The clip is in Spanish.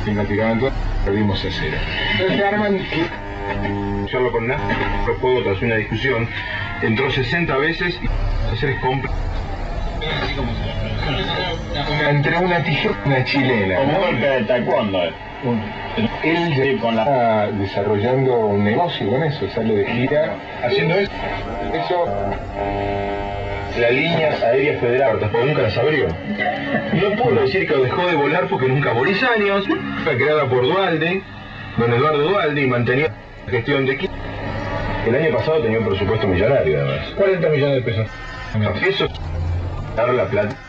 en la tirada, perdimos a 0. Entonces arman y... Yo con el juego tras una discusión, entró 60 veces y hacer compra. Entre una tijera y una chilena. Como un golpe de taekwondo. Él está desarrollando un negocio con eso, sale de gira haciendo eso. La línea aérea federal, pero nunca las abrió. No puedo decir que dejó de volar porque nunca voló 10 años. Fue creada por Duhalde, don Eduardo Duhalde, y mantenía la gestión de equipo. El año pasado tenía un presupuesto millonario, además. 40 millones de pesos. Eso es dar la plata.